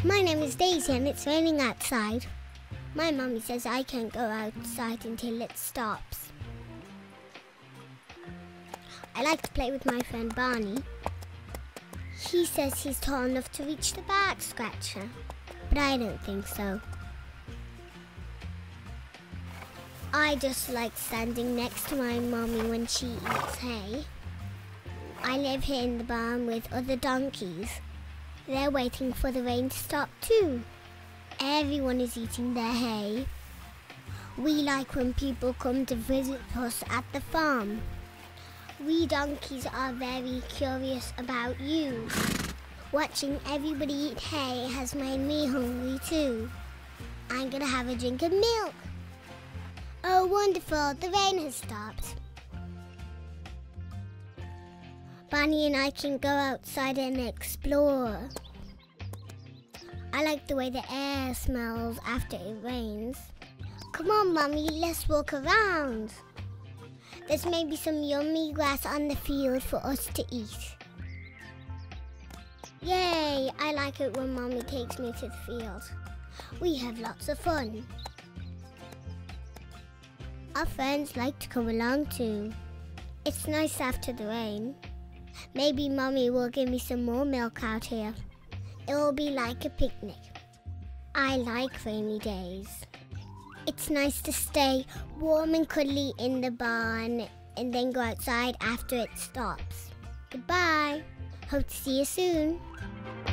My name is Daisy and it's raining outside. My mummy says I can't go outside until it stops. I like to play with my friend Barney. He says he's tall enough to reach the back scratcher, but I don't think so. I just like standing next to my mummy when she eats hay. I live here in the barn with other donkeys. They're waiting for the rain to stop too. Everyone is eating their hay. We like when people come to visit us at the farm. We donkeys are very curious about you. Watching everybody eat hay has made me hungry too. I'm gonna have a drink of milk. Oh, wonderful, the rain has stopped. Barney and I can go outside and explore. I like the way the air smells after it rains. Come on, Mummy, let's walk around. There's maybe some yummy grass on the field for us to eat. Yay, I like it when Mummy takes me to the field. We have lots of fun. Our friends like to come along too. It's nice after the rain. Maybe Mummy will give me some more milk out here. It will be like a picnic. I like rainy days. It's nice to stay warm and cuddly in the barn and then go outside after it stops. Goodbye. Hope to see you soon.